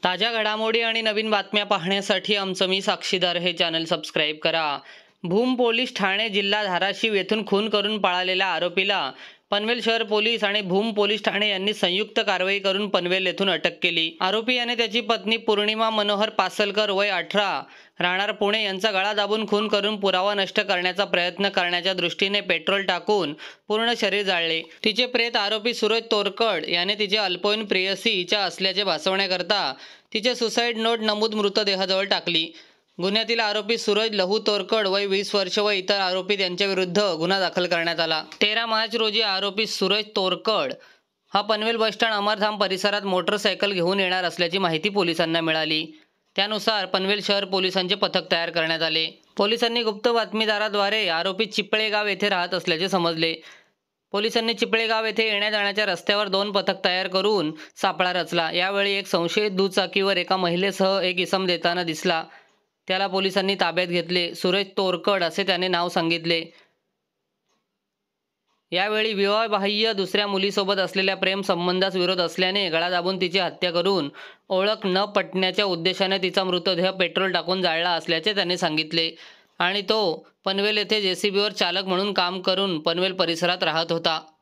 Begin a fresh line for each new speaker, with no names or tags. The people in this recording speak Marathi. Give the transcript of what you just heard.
ताज्या घडामोडी आणि नवीन बातम्या पाहण्यासाठी आमचं मी साक्षीदार हे चॅनल सबस्क्राईब करा। भूम पोलीस ठाणे जिल्हा धाराशिव येथून खून करून पळालेल्या आरोपीला पनवेल शहर पोलीस आणि भूम पोलीस ठाणे यांनी संयुक्त कारवाई करून पनवेल येथून अटक केली। आरोपी याने त्याची पत्नी पूर्णिमा मनोहर पासलकर वय 18 राहणार पुणे यांचा गळा दाबून खून करून पुरावा नष्ट करण्याचा प्रयत्न करण्याच्या दृष्टीने पेट्रोल टाकून पूर्ण शरीर जाळले। तिचे प्रेत आरोपी सूरज तोरकड याने तिचे अल्पवयीन प्रेयसी हिच्या असल्याचे भासवण्याकरता तिचे सुसाईड नोट नमूद मृतदेहाजवळ टाकली। गुन्ह्यातील आरोपी सूरज लहू तोरकड वय 20 वर्ष व इतर आरोपी त्यांच्याविरुद्ध गुन्हा दाखल करण्यात आला। 13 मार्च रोजी आरोपी सूरज तोरकड हा पनवेल बसस्टँड अमरधाम परिसरात मोटरसायकल घेऊन येणार असल्याची माहिती पोलिसांना मिळाली। त्यानुसार पनवेल शहर पोलिसांचे पथक तयार करण्यात आले। पोलिसांनी गुप्त बातमीदाराद्वारे आरोपी चिपळेगाव येथे राहत असल्याचे समजले। पोलिसांनी चिपळेगाव येथे येण्या जाण्याच्या रस्त्यावर 2 पथक तयार करून सापळा रचला। यावेळी एक संशयित दुचाकीवर एका महिलेसह एक इसम देताना दिसला। त्याला पोलिसांनी ताब्यात घेतले। सूरज तोरकड असे त्याने नाव सांगितले। यावेळी विवाहबाह्य दुसऱ्या मुलीसोबत असलेल्या प्रेम संबंधास विरोध असल्याने गळा दाबून तिची हत्या करून ओळख न पटण्याच्या उद्देशाने तिचा मृतदेह पेट्रोल टाकून जाळला असल्याचे त्याने सांगितले आणि तो पनवेल येथे जेसीबीवर चालक म्हणून काम करून पनवेल परिसरात राहत होता।